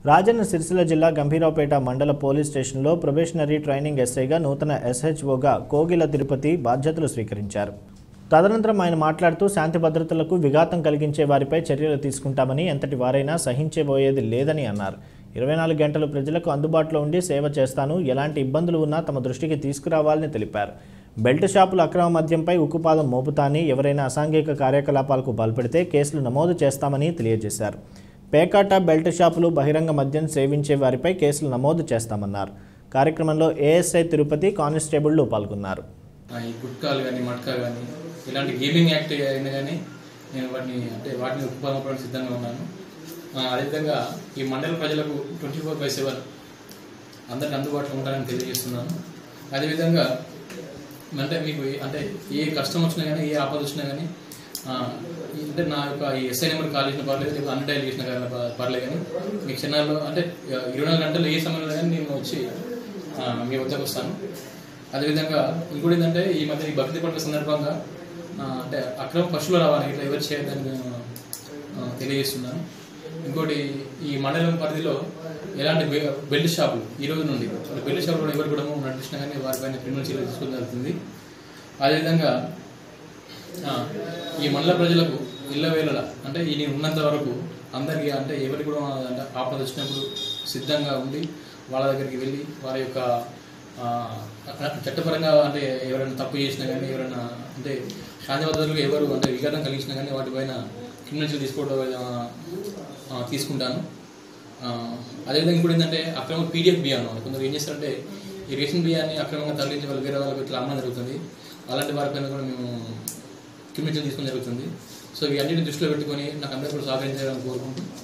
రాజన్న సిరిసిల్ల జిల్లా గంభీరావుపేట మండల పోలీస్ స్టేషన్లో ప్రొబేషనరీ ట్రైనింగ్ ఎస్ఐగా నూతన ఎస్హెచ్ఓగా కోగిల తిరుపతి బాధ్యతలు స్వీకరించారు. తదనంతరం ఆయన మాట్లాడుతూ శాంతి భద్రతలకు విఘాతం కలిగించే వారిపై చర్యలు తీసుకుంటామని, ఎంతటి వారైనా సహించబోయేది లేదని అన్నారు. 24 గంటలు ప్రజలకు అందుబాటులో ఉండి సేవ చేస్తాను, ఎలాంటి ఇబ్బందులు ఉన్నా తమ దృష్టికి తీసుకురావాలని తెలిపారు. బెల్ట్ షాపుల అక్రమ మద్యంపై ఉక్కుపాదం మోపుతాని, ఎవరైనా అసాంఘిక కార్యకలాపాలకు పాల్పడితే కేసులు నమోదు చేస్తామని తెలియజేశారు. పేకాట, బెల్ట్ షాపులు, బహిరంగ మద్యం సేవించే వారిపై కేసులు నమోదు చేస్తామన్నారు. కార్యక్రమంలో ఏఎస్ఐ తిరుపతి, కానిస్టేబుళ్లు పాల్గొన్నారు. ఈ గుట్కాలు కానీ, మట్కా కానీ, ఇలాంటి గేమింగ్ యాక్ట్ అయినా కానీ నేను వాటిని ఉక్కుపాదం సిద్ధంగా ఉన్నాను. అదేవిధంగా ఈ మండల ప్రజలకు 24/7 అందరికి అందుబాటులో ఉంటానని తెలియజేస్తున్నాను. అదేవిధంగా మీకు ఏ కష్టం వచ్చినా కానీ, ఏ ఆపద వచ్చినా కానీ నా యొక్క ఈ ఎస్ఐ నెంబర్ కాల్ చేసిన పర్లేదు, లేకపోతే అన్డైల్ చేసిన కానీ పర్లేదు, కానీ మీ క్షణాల్లో 24 గంటలు ఏ సమయంలో కానీ నేను వచ్చి మీ వద్దకు వస్తాను. అదేవిధంగా ఇంకోటి ఏంటంటే ఈ మధ్య ఈ బక్రీద్ పండుగ సందర్భంగా అక్రమ పశువుల రవాణా ఇట్లా ఎవరు చేయదని నేను తెలియజేస్తున్నాను. ఇంకోటి ఈ మండలం పరిధిలో ఎలాంటి బెల్ట్ షాపులు ఈ రోజు నుండి బెల్ట్ షాపులు ఎవరు కూడా నడిపించినా కానీ వారిపైన క్రిమినల్ చర్యలు తీసుకోవడం జరుగుతుంది. అదేవిధంగా ఈ మండల ప్రజలకు ఇళ్ల వేళ ఈ నేను ఉన్నంత వరకు అందరికీ ఎవరికి కూడా ఆపద వచ్చినప్పుడు సిద్ధంగా ఉండి వాళ్ళ దగ్గరికి వెళ్ళి వారి యొక్క చట్టపరంగా ఎవరైనా తప్పు చేసినా కానీ, ఎవరైనా శాంతి భద్రతలకు ఎవరు విఘాతం కలిగించినా కానీ వాటిపైన క్రిమినల్ తీసుకుంటాను. అదేవిధంగా ఇంకోటి ఏంటంటే అక్రమ పీడిఎఫ్ బియ్యం కొందరు ఏం చేస్తారంటే ఈ రేషన్ బియ్యాన్ని అక్రమంగా తరలించి వాళ్ళు వేరే వాళ్ళకి ఇట్లా అమ్మడం జరుగుతుంది. అలాంటి వారిపైన కూడా మేము క్రిమినల్ తీసుకోవడం జరుగుతుంది. సో ఇవన్నిటిని దృష్టిలో పెట్టుకొని నాకు అందరూ కూడా సహకరించాలని కోరుకుంటూ